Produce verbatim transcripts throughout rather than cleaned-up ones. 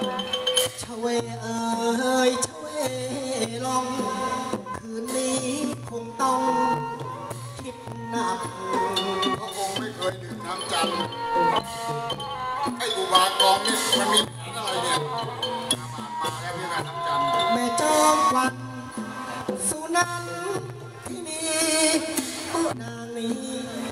ชเวเอ่ยชเวลองคืนนี้คงต้องคิดหนักพระองค์ไม่เคยดื่มน้ำจันทร์ไอ้อุบากองนี่มันมีแผนอะไรเนี่ยมาแล้วพี่นาน้ำจันทร์แม่จอมควันสุนันที่นี่เมื่อนางนี้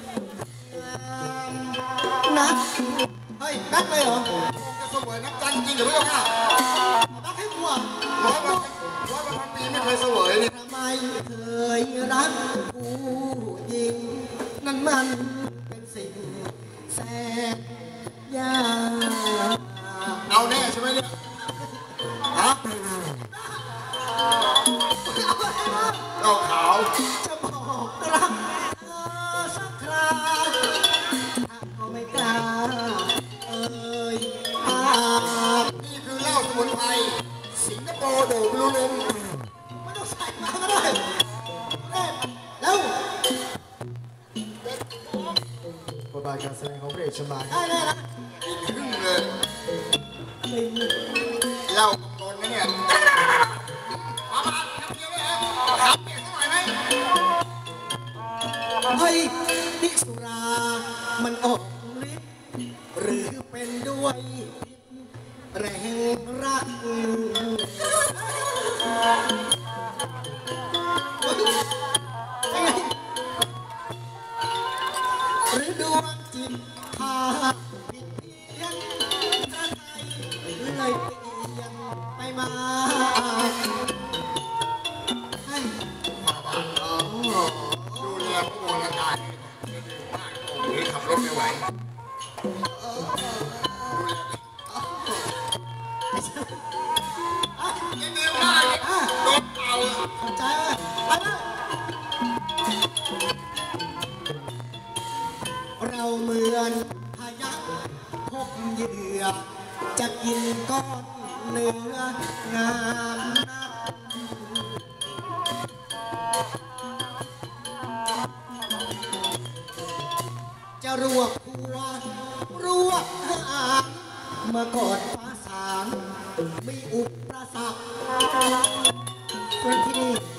นักเฮ้ยนักเลยเหรอจะเสวยน้ำจันทร์จริงหรือไม่ค่ะนักให้กลัวร้อยวันร้อยวันปีไม่เคยเสวยนี่ทำไมเคยรักผู้หญิงนั่นมันเป็นสิ่งแสนยากเอาแน่ใช่ไหมเนี่ยฮะเราขาวจะบอกรักเธอสักคราก็ไม่กล้าเอ่ยปากนี่คือเหล้าสมุนไพรสิงคโปร์โดดลูลุมไม่ต้องใส่มาก็ได้แล้วบทบาทการแสดงของพระเอกชมาได้เลยนะกินครึ่งเลยเหล้าโดนนะเนี่ยมาบ้านทำเดียวเลยถามเปลี่ยนสักหน่อยไหมเฮ้ยนี่สุรามันออกฤทธิ์หรือเป็นด้วยแรงรักหรือดวงจิตพาผิดเพี้ยนกระใจเลยเปลี่ยนไปมาให้มาบ้านดูแลผู้บริการบ้านผมนี่ขับรถไม่ไหวยังเดียวได้โดนเป่าเข้าใจเลยไปเลยเราเหมือนพายักพบเหยื่อจะกินก้อนเนื้องามจะรวบหัวรวบหางเมื่อกอดฟ้าสางมีอุปสรรคส่วนที่นี่